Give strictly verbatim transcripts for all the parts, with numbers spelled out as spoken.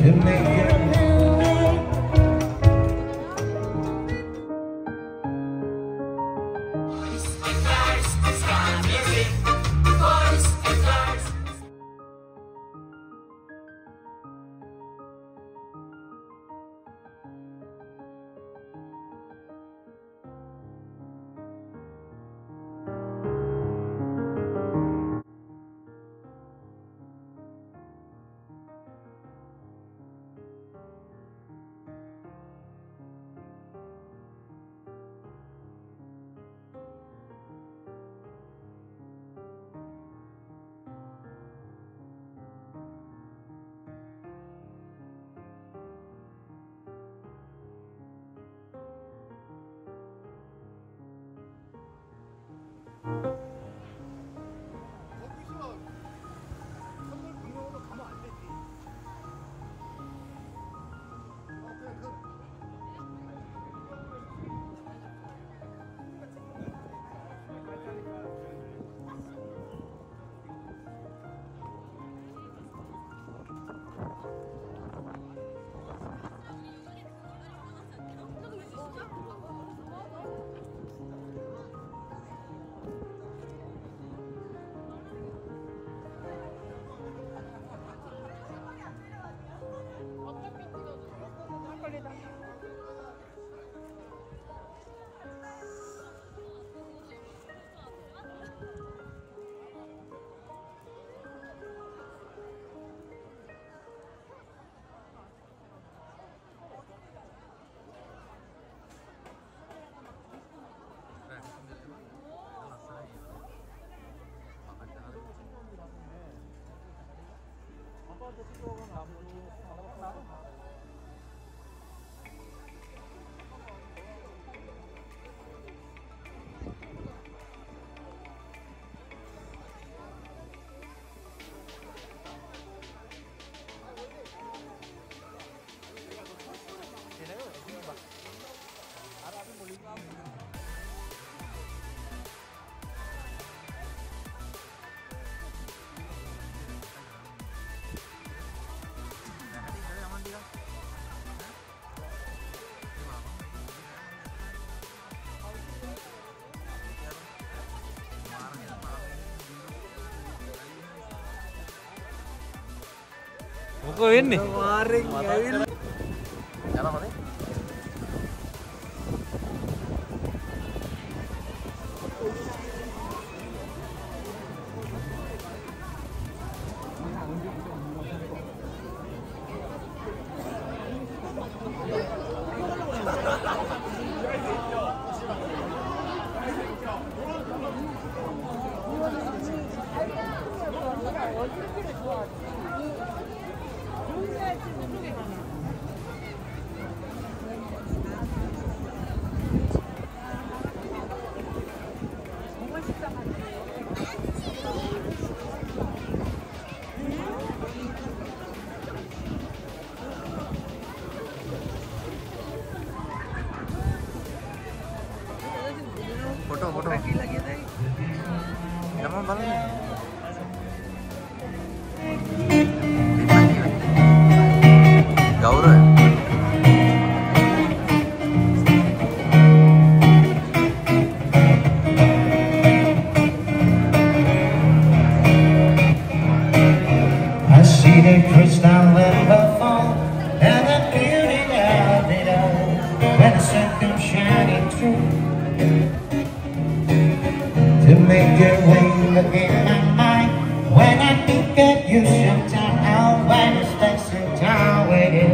to make your way. Kok ini? Waring ya. Jalan mana? Foto, foto. Lagi lagi tadi. Jangan balik. Gaur ya. I see the crystal river fall and the beauty of it all, and the sun comes shining through to make your way again in my mind. When I think of you sometime, when I spend some time with you,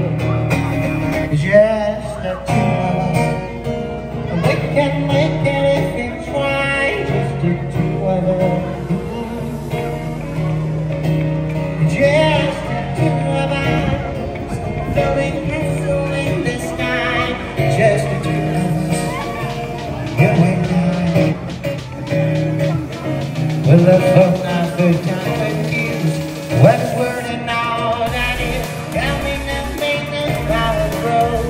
just the two of us. We can make it if we try, just the two of us. Just the two of us, floating pencil in the sky. Just the two of us, you and I. We'll look for our first time confused. What's word and all that is coming and making about the road.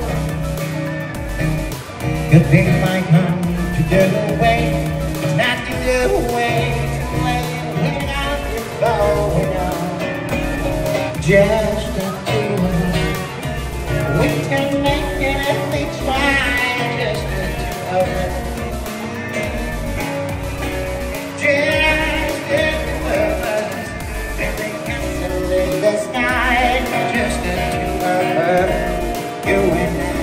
Good thing might come to get away, not to get away, to play without you going on. Just the two of us. We can make it if we try, just the two of us. Just the two of us. Every castle in the sky, just the two of us. You and I.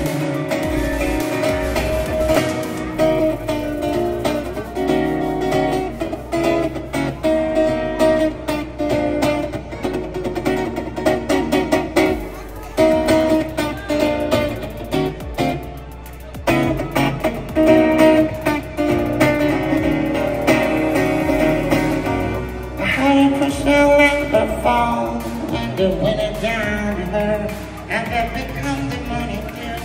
And the winner down to her, and that becomes the money too.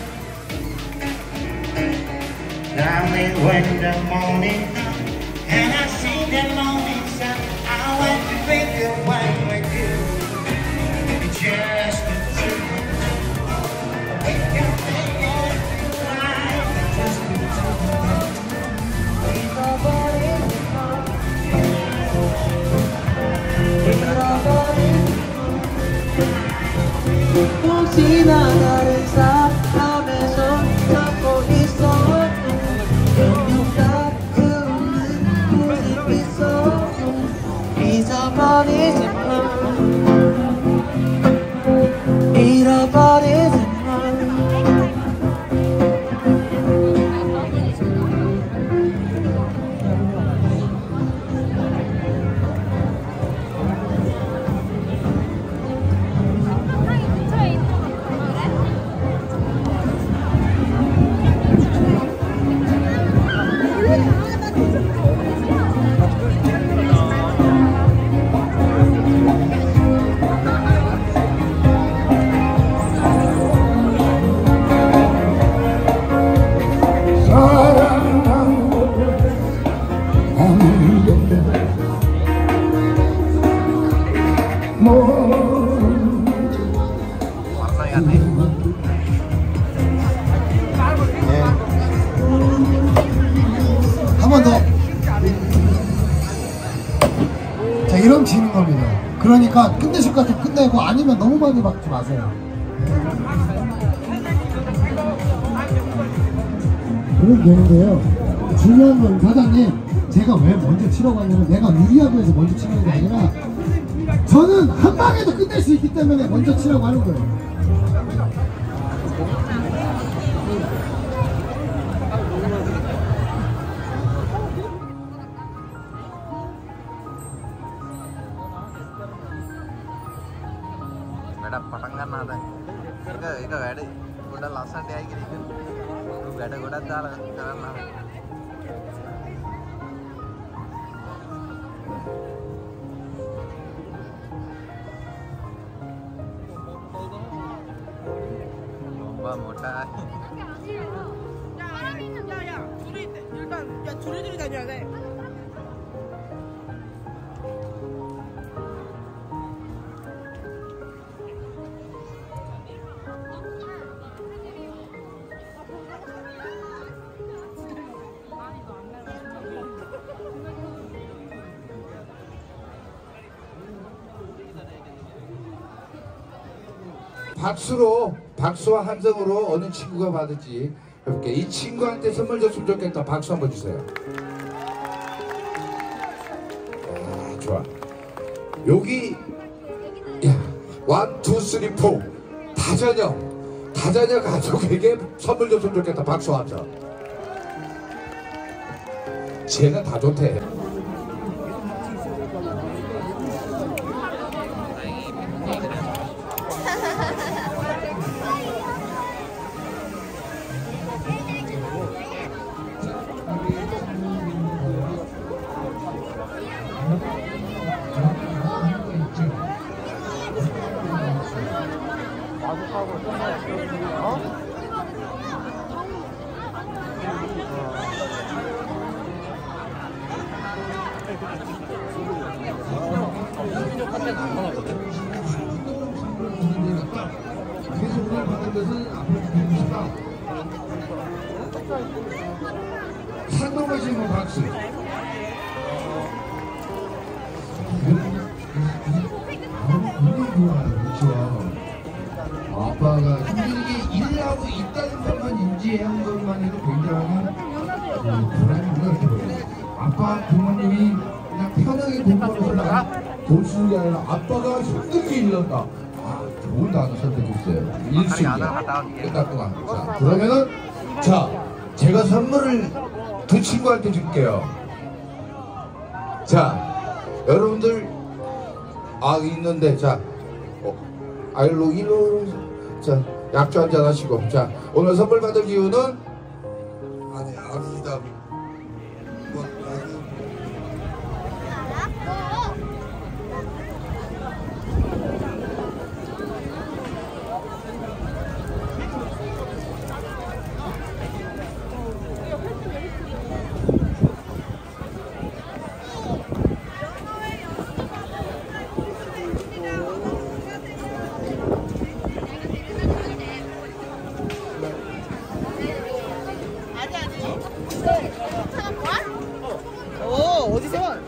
Darling, when the morning comes and I see the morning sun, I want to drink the wine with you. Just the two. We can make it right. Just the two. We love all in the heart. We love all in the 혹시나 나를 사람의 손 잡고 있어 영유가 흐르는 모습 있어 잊어버리지 마 잃어버리지 마 한 번 더. 자, 이러면 지는 겁니다. 그러니까 끝내실 것 같으면 끝내고 아니면 너무 많이 박지 마세요. 그럼 되는데요. 중요한 건 사장님, 제가 왜 먼저 치라고 하냐면 내가 유리하고 해서 먼저 치는 게 아니라 저는 한 방에도 끝낼 수 있기 때문에 먼저 치라고 하는 거예요. Gak ada pasangan ada. Ika ika gak ada. Udah lasan dia gini kan. Lu gak ada udah jalan jalan lah. Lomba moda. 야야야 둘이 일단 야 둘이 둘이 다녀야 돼. 박수로, 박수와 함성으로 어느 친구가 받을지 해볼게. 이 친구한테 선물 줬으면 좋겠다. 박수 한번 주세요. 아, 좋아. 여기 야, 원, 투, 쓰리, 포 다자녀 다자녀 가족에게 선물 줬으면 좋겠다. 박수 함성. 쟤는 다 좋대. 상도 가시는 박수. 너무 좋아요. 그렇죠. 아빠가 힘들게 일 맞이한 것만 해도 굉장한 그 보람이 들어요. 아빠 부모님이 그냥 편하게 돈 벌어서 돈 쓰는 게 아니라 아빠가 힘들게 일렀다. 아, 좋은 단어 선택했어요. 일순위 끝날 동안. 자, 그러면은 자, 제가 선물을 두 친구한테 줄게요. 자, 여러분들 아 있는데 자, 어, 아일로 일로 자 약주 한잔 하시고 자 오늘 선물 받을 이유는 아니 아니다. 뭐, 아니, 어, 어디서?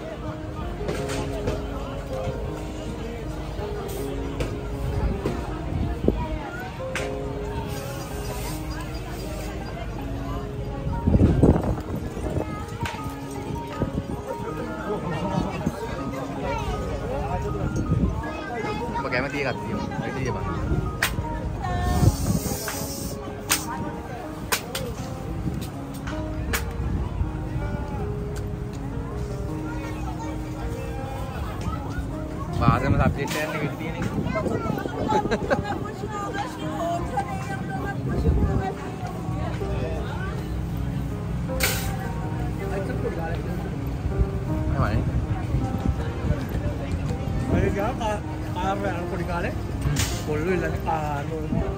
Mà cái mà tia gặp gì không? Cái tia mà. Bahasa mas update kan nih video ini. Gimana nih? May ka ka kaya ano ko dikale? Polo ilan ka ano.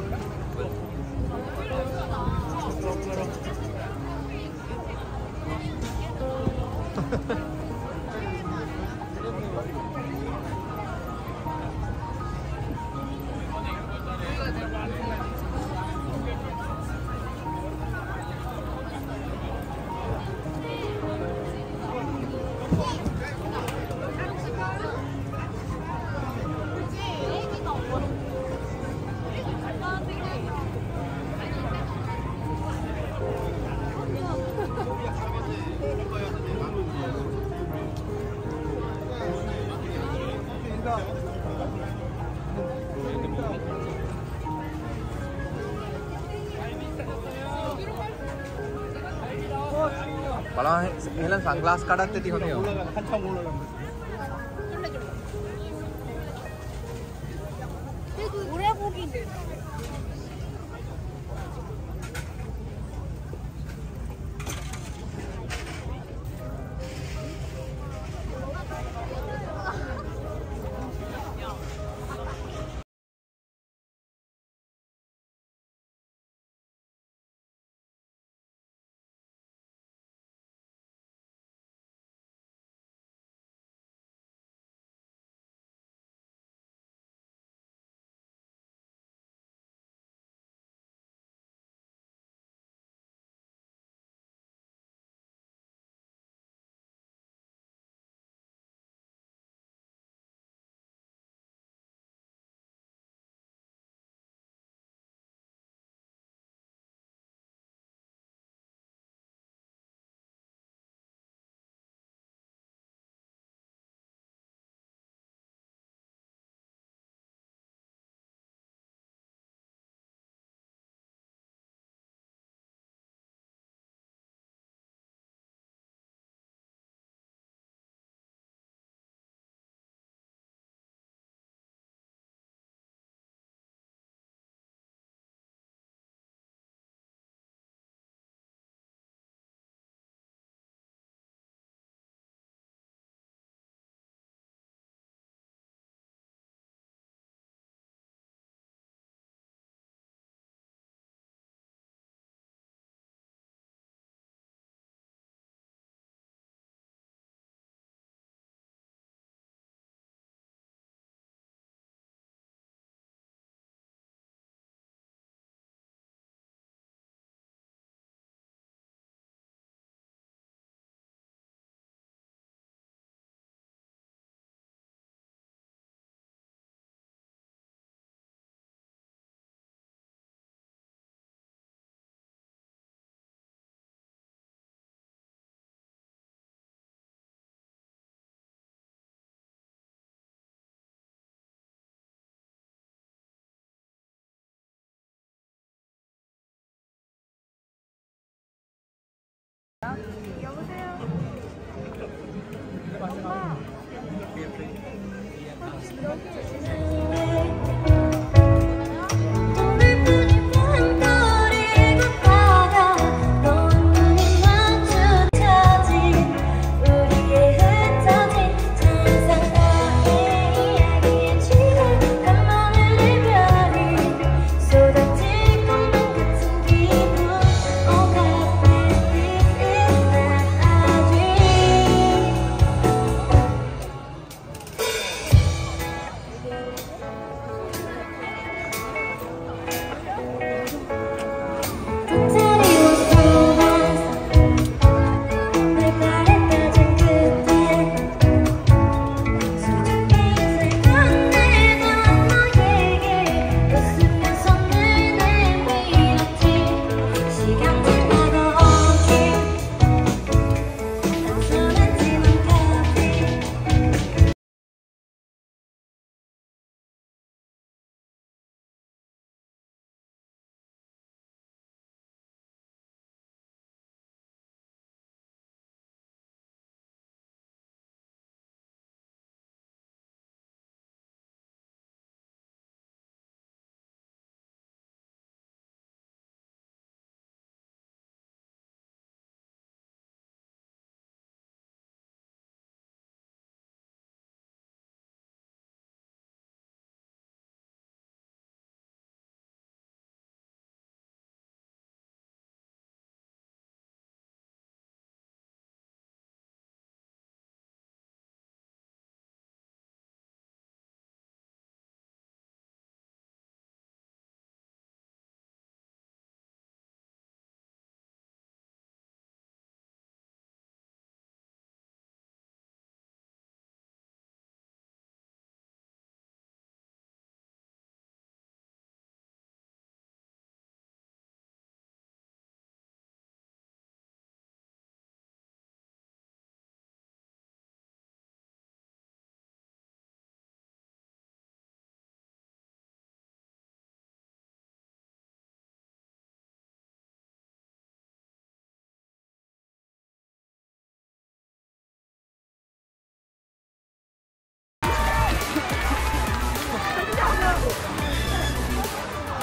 බලන්න එහෙනම් සන්ග්ලාස් කඩත් ඇති හොඳේ. 한참 올라간다. 오래 보기.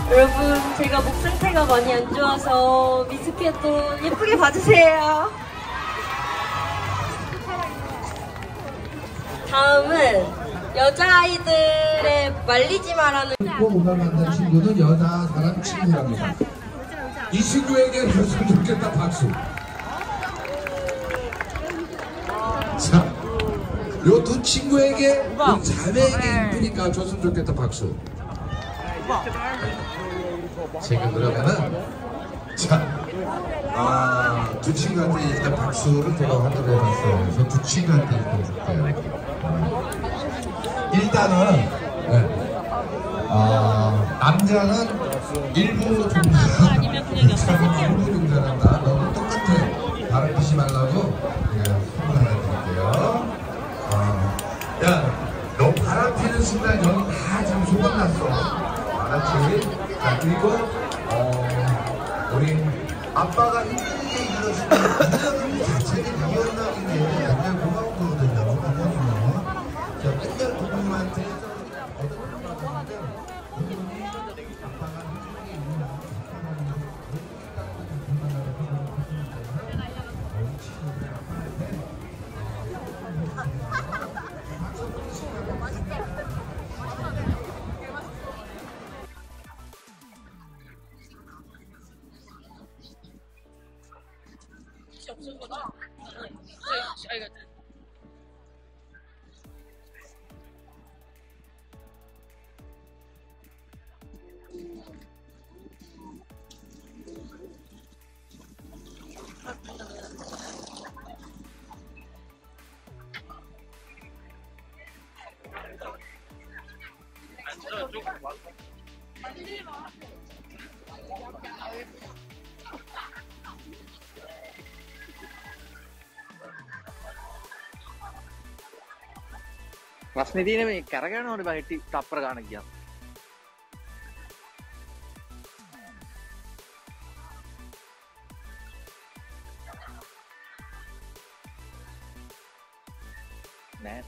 여러분, 제가 목 상태가 많이 안 좋아서 미스캣도 예쁘게 봐주세요. 다음은 여자아이들의 말리지 마라는. 오늘 만난 친구는 여자 사람 친구랍니다. 이 친구에게 줬으면 좋겠다 박수. 자, 요 두 친구에게 우리 자매에게 이쁘니까 줬으면 좋겠다 박수. 지금 그러면은 자, 아, 두 친구한테 일단 박수를 제가 하도록 해놨어요. 그래서 두 친구한테 일단 줄게요. 일단은 네. 아, 남자는 일부 종자, 여자는 일부 종자란다. 너무 똑같아. 발음 피지 말라고 그냥 선물 하나 드릴게요. 아, 야, 너 바람 피는 순간 여기 다 지금 소문 났어. 알았지? 자, 그리고 어, 우리 아빠가 힘들게 일러주는 이 자체가 이혼나는 게 굉장히 고마운 거거든요. 부모님은. 자, 맨날 부모님한테 어떤 걸 받았는데 부모님이 아빠가 힘들게 일러주는 ප්‍රශ්නේ තියෙන්නේ මේ කරගෙන ඕනේ බා හිටි තප්පර ගන්න ගියා. නෑ.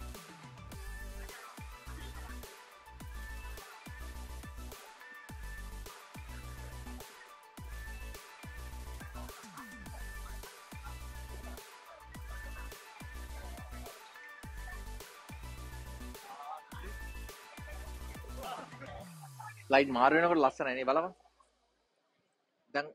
ලයිට් මාරු වෙනකොට ලස්සනයි නේ බලපන්. දැන්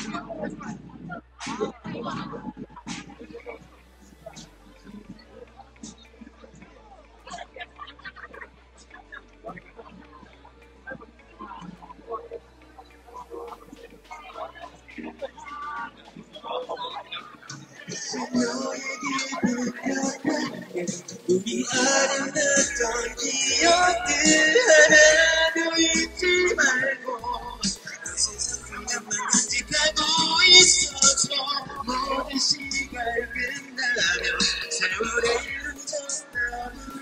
우리 아름다웠던 기억들 하나도 잊지 말고 세상 그냥만 간직하고 있어줘. 모든 시간을 끝나면 세월의 흔적남을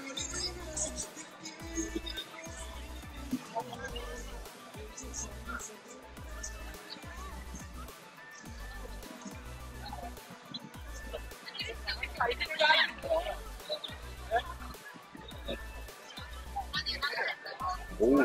오.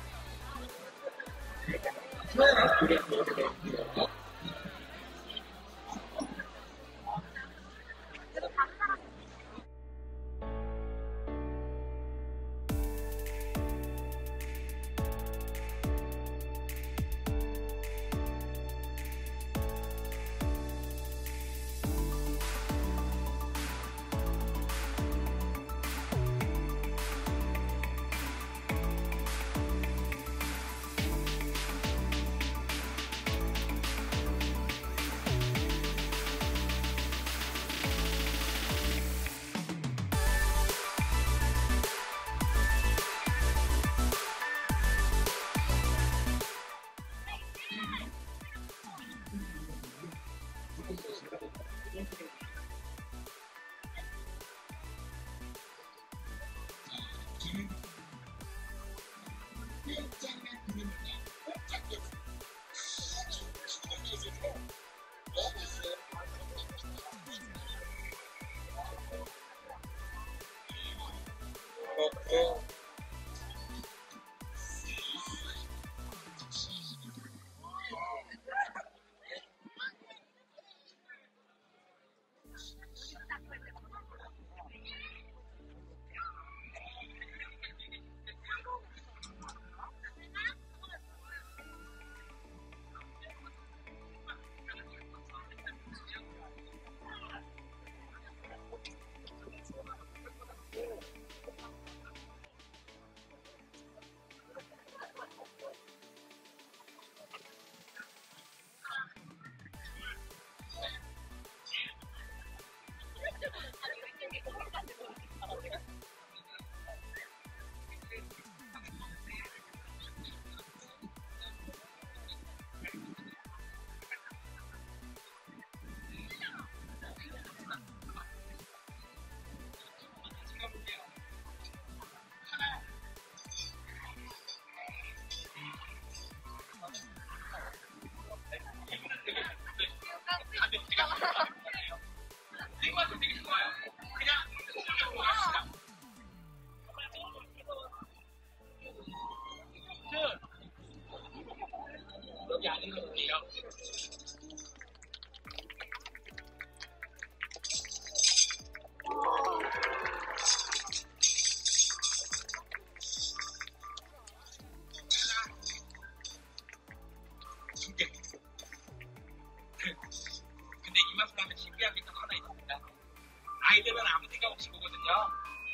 아이들은 아무 생각 없이 보거든요.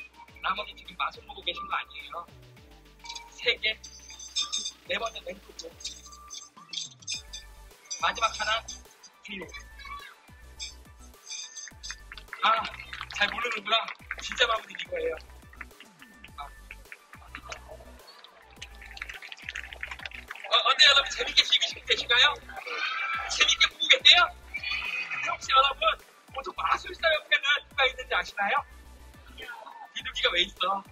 나머지 지금 맛을 보고 계신 거 아니에요. 세 개, 네 번째 멘트고, 마지막 하나, 비로. 아, 잘 모르는구나. 진짜 마무리 이거예요. 아. 어, 어때 여러분 재밌게 즐기시고 계신가요? 재밌게 보고 계세요? 혹시 여러분 보통 마술사 옆에는 누가 있는지 아시나요? 비둘기가 왜 있어?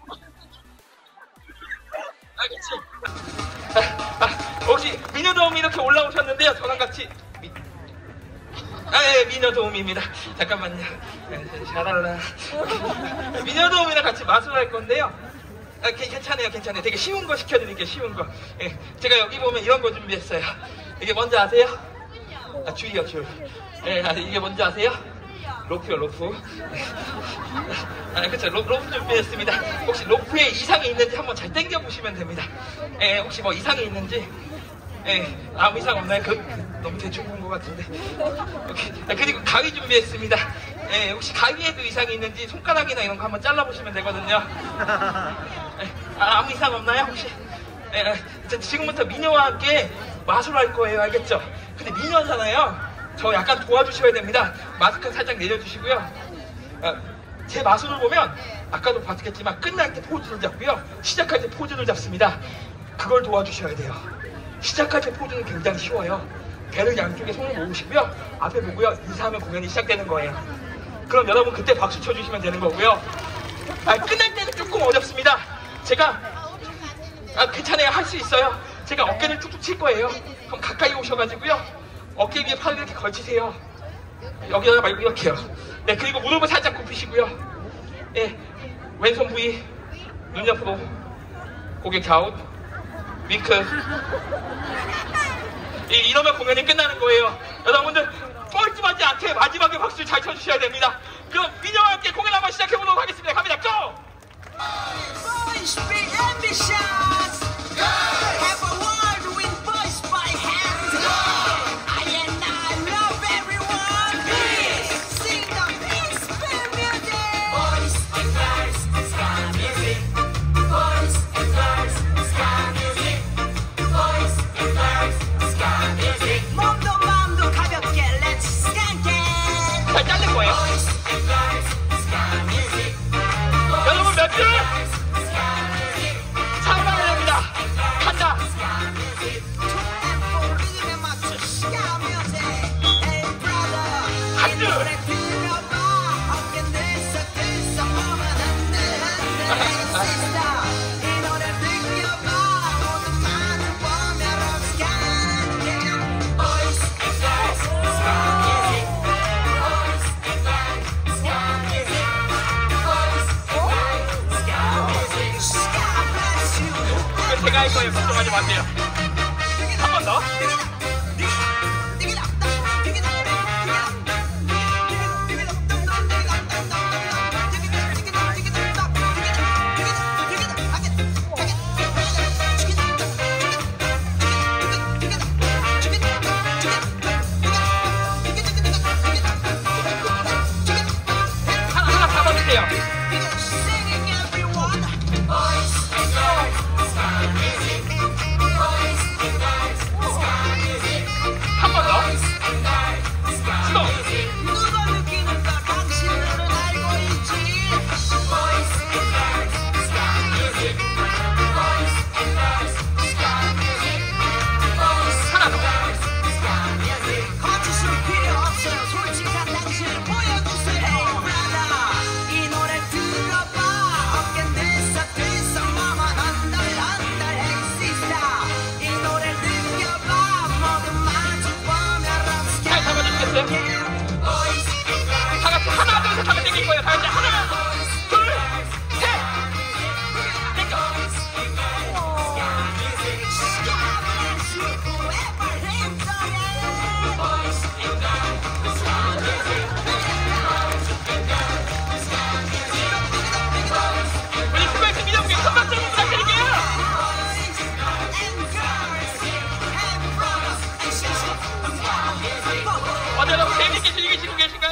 아, 그치? 아, 아, 혹시 미녀도움이 이렇게 올라오셨는데요. 저랑 같이 미... 아, 예, 미녀도움입니다. 잠깐만요. 잘할라. 미녀도움이랑 같이 마술할 건데요. 아, 괜찮아요, 괜찮아요. 되게 쉬운 거 시켜드릴게요, 쉬운 거. 예, 제가 여기 보면 이런 거 준비했어요. 이게 뭔지 아세요? 아, 줄이요, 줄. 예, 아, 이게 뭔지 아세요? 로프요, 로프. 아, 그쵸. 로, 로프 준비했습니다. 혹시 로프에 이상이 있는지 한번 잘 당겨보시면 됩니다. 예, 혹시 뭐 이상이 있는지. 예, 아무 이상 없나요? 그, 그, 너무 대충 본 것 같은데. 오케이. 아, 그리고 가위 준비했습니다. 예, 혹시 가위에도 이상이 있는지 손가락이나 이런 거 한번 잘라보시면 되거든요. 예, 아, 아무 이상 없나요? 혹시? 예, 예, 지금부터 미녀와 함께 마술할 거예요. 알겠죠? 근데 미녀잖아요. 저 약간 도와주셔야 됩니다. 마스크 살짝 내려주시고요. 어, 제 마술을 보면 아까도 봤겠지만 끝날 때 포즈를 잡고요. 시작할 때 포즈를 잡습니다. 그걸 도와주셔야 돼요. 시작할 때 포즈는 굉장히 쉬워요. 배를 양쪽에 손을 모으시고요. 앞에 보고요. 인사하면 공연이 시작되는 거예요. 그럼 여러분 그때 박수 쳐주시면 되는 거고요. 아, 끝날 때는 조금 어렵습니다. 제가 아, 괜찮아요. 할 수 있어요. 제가 어깨를 툭툭 칠 거예요. 그럼 가까이 오셔가지고요. 어깨 위에 팔을 이렇게 걸치세요. 여기다가 말고 이렇게요. 네, 그리고 무릎을 살짝 굽히시고요. 예, 왼손 부위, 눈 옆으로, 고개 좌우, 윙크. 이, 이러면 공연이 끝나는 거예요. 여러분들 뻘쭘하지 않게 마지막에 박수 잘 쳐주셔야 됩니다. 그럼 미녀와 함께 공연 한번 시작해보도록 하겠습니다. 갑니다. 고! Boys be ambitious. Have a world with boys by hand. I and I love everyone. Sing the peaceful music. Boys and girls, ska music. Boys and girls, ska music. Boys and girls, ska music. 몸도 마음도 가볍게 let's skank it. 잘 자를 거예요. Boys and girls, ska music. 여러분 몇 줄? 잘하면 됩니다. 간다. 한 줄. 이거 제가 할 거예요. 걱정하지 마세요. 한 번 더. 하나 하나 잡아주세요. 한 번 더. 스톱. 누가 느끼는가 당신들은 알고 있지. 하나 더. 거짓은 필요 없어요. 솔직한 당신을 보여주세요. Hey brother, 이 노래 들어봐. 어깨 들썩 들썩 마마 한달 한달 Hey sister, 이 노래 느껴봐. 모두 마주 보면 잘 잡아주시겠어요? 다 같이 하나 둘 셋 하면 땡길 거예요. 다 같이 하나 둘 셋. 땡겨. 우리 스페이스 미녀분께 큰 박수 한번 부탁드릴게요. 어제 너무 재밌게 즐기시고 계신가요?